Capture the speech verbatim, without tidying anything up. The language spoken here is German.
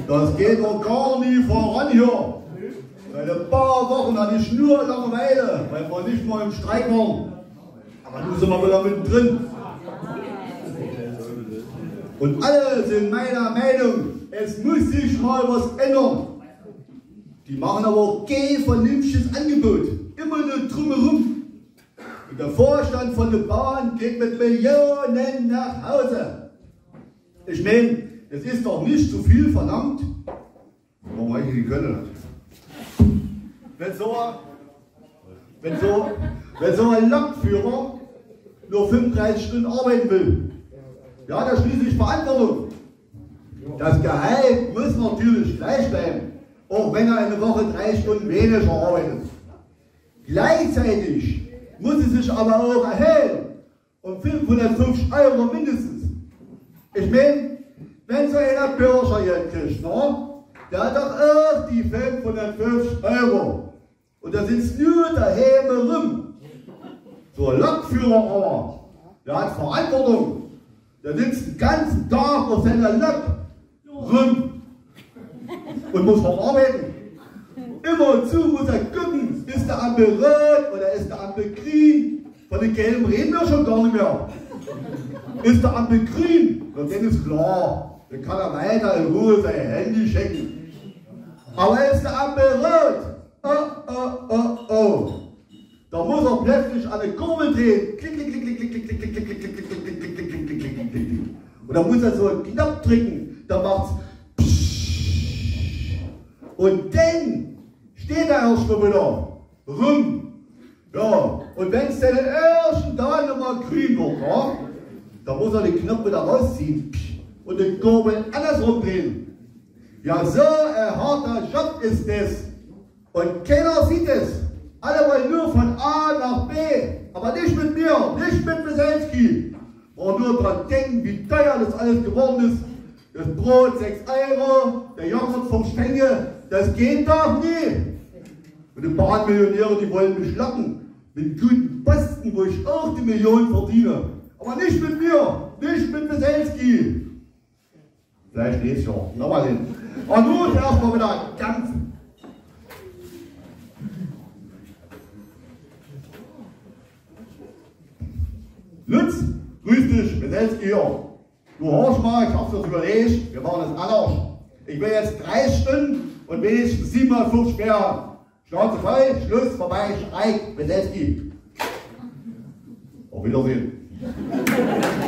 Das geht doch gar nie voran hier. Seit ein paar Wochen hatte ich nur Langeweile, weil wir nicht mal im Streik waren. Aber nun sind wir wieder mittendrin. Und alle sind meiner Meinung, es muss sich mal was ändern. Die machen aber auch kein vernünftiges Angebot. Immer nur drumherum. Und der Vorstand von der Bahn geht mit Millionen nach Hause. Ich meine, es ist doch nicht zu viel verlangt. Warum habe ich die Könne? Wenn so, wenn, so, wenn so ein Lokführer nur fünfunddreißig Stunden arbeiten will, ja, da schließe ich Verantwortung. Das Gehalt muss natürlich gleich bleiben, auch wenn er eine Woche drei Stunden weniger arbeitet. Gleichzeitig muss es sich aber auch erhöhen, um fünfhundertfünfzig Euro mindestens. Ich meine, wenn so einer Bürger jetzt kriegt, ne, der hat doch auch die fünfhundertfünfzig Euro. Und da sitzt nur daheim rum. So ein Lokführer aber, der hat Verantwortung. Der sitzt den ganzen Tag auf seiner Lok rum und muss verarbeiten. Immer und zu muss er gucken, ist der Ampel rot oder ist der Ampel grün? Von den gelben reden wir schon gar nicht mehr. Ist der Ampel grün? Und dann ist klar, dann kann er weiter in Ruhe sein Handy checken. Aber ist der Ampel rot? Oh, oh, oh, oh. Da muss er plötzlich an eine Kurbel drehen. Klick, klick, klick, klick, klick, klick, klick, klick, klick, klick, klick, klick, klick, klick, klick, klick, klick, klick. Und da muss er so einen Knopf drücken. Da macht's pssst. Und dann steht er erstmal wieder rum. Ja, und wenn es dann den ersten Tag nochmal grün wird, ja, da muss er den Knopf wieder rausziehen und den Kurbel andersrum drehen. Ja, so ein harter Job ist das. Und keiner sieht es. Alle wollen nur von A nach B. Aber nicht mit mir, nicht mit Wieselski. Und nur dran denken, wie teuer das alles geworden ist. Das Brot sechs Euro, der Joghurt vom Stängel, das geht doch nie. Und die Bahnmillionäre, die wollen mich locken. Mit guten Posten, wo ich auch die Millionen verdiene. Aber nicht mit mir, nicht mit Wieselski. Vielleicht geht's ja. Nochmal hin. Und nun erstmal wieder kämpfen. Lutz, grüß dich, Wieselski hier. Du hörst mal, ich hab's das überlegt, wir machen das anders. Ich will jetzt drei Stunden und wenigstens siebenundfünfzig mehr. Schnauze voll, Schluss, vorbei, Streik, Wieselski. Auf Wiedersehen.